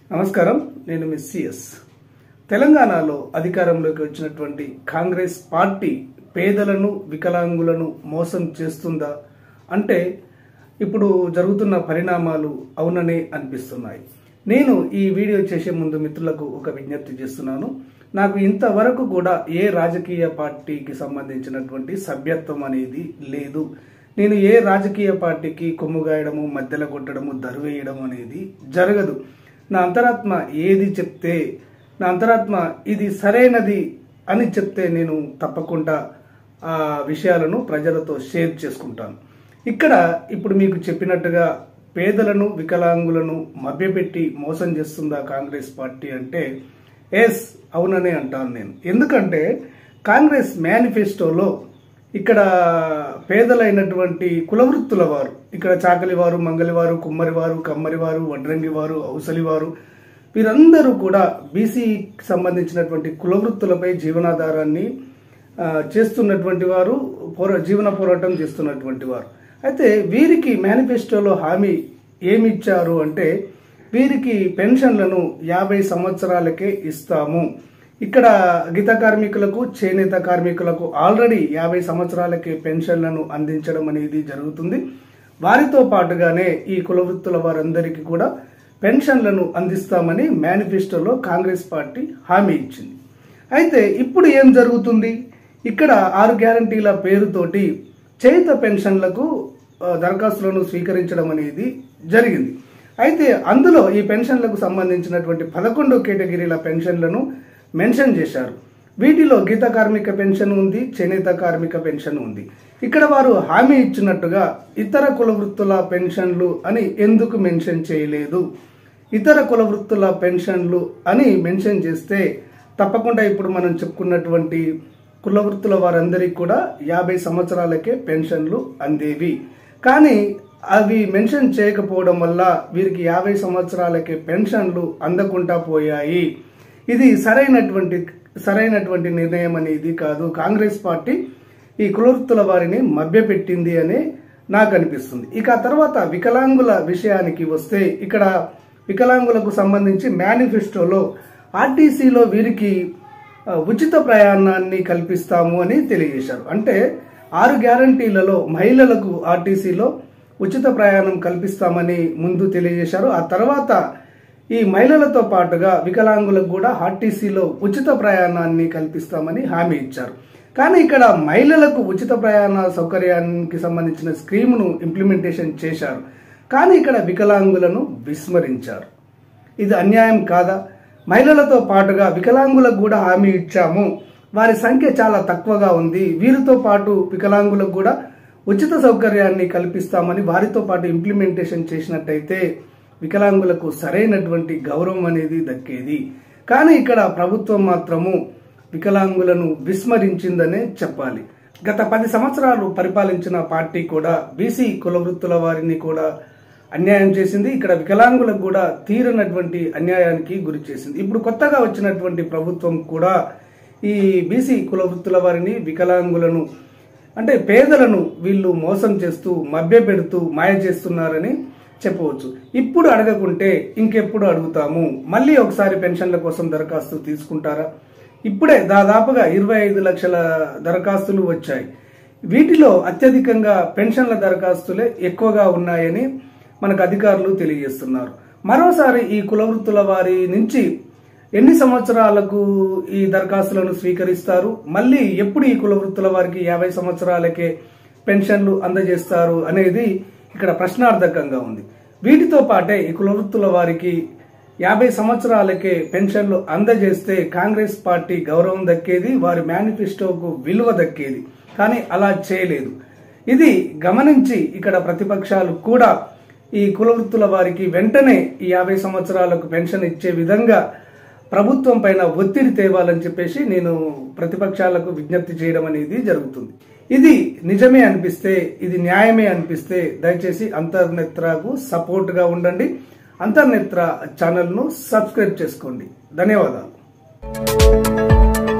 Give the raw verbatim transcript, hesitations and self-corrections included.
నమస్కారం, నేను miss CS. తెలంగాణలో అధికారంలోకి వచ్చినటువంటి కాంగ్రెస్ పార్టీ పేదలను వికలాంగులను మోసం చేస్తుందా అంటే ఇప్పుడు జరుగుతున్న పరిణామాలు అవుననే అనిపిస్తున్నాయి. నేను ఈ వీడియో చేసే ముందు మిత్రులకు ఒక విజ్ఞప్తి చేస్తున్నాను. నాకు ఇంతవరకు కూడా ఏ రాజకీయ పార్టీకి సంబంధించినటువంటి సభ్యత్వం అనేది లేదు. నేను ఏ రాజకీయ పార్టీకి కొమ్ముగాయడము, మధ్యలో కొట్టడము, దరువేయడం అనేది జరగదు. నా అంతరాత్మ ఏది చెప్తే, నా అంతరాత్మ ఇది సరైనది అని చెప్తే నేను తప్పకుండా ఆ విషయాలను ప్రజలతో షేర్ చేసుకుంటాను. ఇక్కడ ఇప్పుడు మీకు చెప్పినట్టుగా పేదలను వికలాంగులను మభ్యపెట్టి మోసం చేస్తుందా కాంగ్రెస్ పార్టీ అంటే ఎస్, అవుననే అంటాను నేను. ఎందుకంటే కాంగ్రెస్ మేనిఫెస్టోలో ఇక్కడ పేదలైనటువంటి కులవృత్తుల వారు, ఇక్కడ చాకలివారు, మంగలివారు, కుమ్మరివారు, కమ్మరివారు, వడ్రంగివారు, ఔసలివారు, వీరందరూ కూడా బీసీకి సంబంధించినటువంటి కులవృత్తులపై జీవనాధారాన్ని చేస్తున్నటువంటి వారు, పోరా జీవన పోరాటం చేస్తున్నటువంటి వారు. అయితే వీరికి మేనిఫెస్టోలో హామీ ఏమి ఇచ్చారు అంటే వీరికి పెన్షన్లను యాభై సంవత్సరాలకే ఇస్తాము. ఇక్కడ గీత కార్మికులకు, చేనేత కార్మికులకు ఆల్రెడీ యాభై సంవత్సరాలకే పెన్షన్లను అందించడం అనేది జరుగుతుంది. వారితో పాటుగానే ఈ కులవృత్తుల వారందరికీ కూడా పెన్షన్లను అందిస్తామని మేనిఫెస్టోలో కాంగ్రెస్ పార్టీ హామీ ఇచ్చింది. అయితే ఇప్పుడు ఏం జరుగుతుంది? ఇక్కడ ఆరు గ్యారంటీల పేరుతోటి చేయుత పెన్షన్లకు దరఖాస్తులను స్వీకరించడం అనేది జరిగింది. అయితే అందులో ఈ పెన్షన్లకు సంబంధించినటువంటి పదకొండు కేటగిరీల పెన్షన్లను మెన్షన్ చేశారు. వీటిలో గీత కార్మిక పెన్షన్ ఉంది, చేనేత కార్మిక పెన్షన్ ఉంది. ఇక్కడ వారు హామీ ఇచ్చినట్టుగా ఇతర కుల వృత్తుల పెన్షన్లు అని ఎందుకు మెన్షన్ చేయలేదు? ఇతర కుల వృత్తుల పెన్షన్లు అని మెన్షన్ చేస్తే తప్పకుండా ఇప్పుడు మనం చెప్పుకున్నటువంటి కుల వృత్తుల వారందరికీ కూడా యాభై సంవత్సరాలకే పెన్షన్లు అందేవి. కానీ అవి మెన్షన్ చేయకపోవడం వల్ల వీరికి యాభై సంవత్సరాలకే పెన్షన్లు అందకుండా పోయాయి. ఇది సరైనటువంటి సరైనటువంటి నిర్ణయం అనేది కాదు. కాంగ్రెస్ పార్టీ ఈ కులవృత్తుల వారిని మభ్యపెట్టింది అని నాకు అనిపిస్తుంది. ఇక తర్వాత వికలాంగుల విషయానికి వస్తే ఇక్కడ వికలాంగులకు సంబంధించి మేనిఫెస్టోలో ఆర్టీసీలో వీరికి ఉచిత ప్రయాణాన్ని కల్పిస్తాము అని తెలియజేశారు. అంటే ఆరు గ్యారంటీలలో మహిళలకు ఆర్టీసీలో ఉచిత ప్రయాణం కల్పిస్తామని ముందు తెలియజేశారు. ఆ తర్వాత ఈ మహిళలతో పాటుగా వికలాంగులకు కూడా ఆర్టీసీలో ఉచిత ప్రయాణాన్ని కల్పిస్తామని హామీ ఇచ్చారు. కానీ ఇక్కడ మహిళలకు ఉచిత ప్రయాణ సౌకర్యానికి సంబంధించిన స్కీమ్ను ఇంప్లిమెంటేషన్ చేశారు. కానీ ఇక్కడ వికలాంగులను విస్మరించారు. ఇది అన్యాయం కాదా? మహిళలతో పాటుగా వికలాంగులకు కూడా హామీ ఇచ్చాము, వారి సంఖ్య చాలా తక్కువగా ఉంది, వీరితో పాటు వికలాంగులకు కూడా ఉచిత సౌకర్యాన్ని కల్పిస్తామని వారితో పాటు ఇంప్లిమెంటేషన్ చేసినట్టయితే వికలాంగులకు సరైనటువంటి గౌరవం అనేది దక్కేది. కానీ ఇక్కడ ప్రభుత్వం మాత్రము వికలాంగులను విస్మరించిందనే చెప్పాలి. గత పది సంవత్సరాలు పరిపాలించిన పార్టీ కూడా బీసీ కులవృత్తుల వారిని కూడా అన్యాయం చేసింది. ఇక్కడ వికలాంగులకు కూడా తీరనటువంటి అన్యాయానికి గురి చేసింది. ఇప్పుడు కొత్తగా వచ్చినటువంటి ప్రభుత్వం కూడా ఈ బీసీ కులవృత్తుల వారిని, వికలాంగులను అంటే పేదలను వీళ్ళు మోసం చేస్తూ మభ్యపెడుతూ మాయ చేస్తున్నారని చెప్పవచ్చు. ఇప్పుడు అడగకుంటే ఇంకెప్పుడు అడుగుతాము? మళ్ళీ ఒకసారి పెన్షన్ల కోసం దరఖాస్తు తీసుకుంటారా? ఇప్పుడే దాదాపుగా ఇరవై ఐదు లక్షల దరఖాస్తులు వచ్చాయి. వీటిలో అత్యధికంగా పెన్షన్ల దరఖాస్తులే ఎక్కువగా ఉన్నాయని మనకు అధికారులు తెలియజేస్తున్నారు. మరోసారి ఈ కులవృత్తుల వారి నుంచి ఎన్ని సంవత్సరాలకు ఈ దరఖాస్తులను స్వీకరిస్తారు? మళ్ళీ ఎప్పుడు ఈ కులవృత్తుల వారికి యాభై సంవత్సరాలకే పెన్షన్లు అందజేస్తారు అనేది ఇక్కడ ప్రశ్నార్థకంగా ఉంది. వీటితో పాటే ఈ కులవృత్తుల వారికి యాభై సంవత్సరాలకే పెన్షన్లు అందజేస్తే కాంగ్రెస్ పార్టీ గౌరవం దక్కేది, వారి మేనిఫెస్టోకు విలువ దక్కేది. కానీ అలా చేయలేదు. ఇది గమనించి ఇక్కడ ప్రతిపక్షాలు కూడా ఈ కులవృత్తుల వారికి వెంటనే ఈ యాభై సంవత్సరాలకు పెన్షన్ ఇచ్చే విధంగా ప్రభుత్వం పైన ఒత్తిడి తేవాలని చెప్పేసి నేను ప్రతిపక్షాలకు విజ్ఞప్తి చేయడం అనేది జరుగుతుంది. ఇది నిజమే అనిపిస్తే, ఇది న్యాయమే అనిపిస్తే దయచేసి అంతర్నేత్రకు సపోర్ట్ గా ఉండండి. అంతర్నేత్ర ఛానల్ ను సబ్స్క్రైబ్ చేసుకోండి. ధన్యవాదాలు.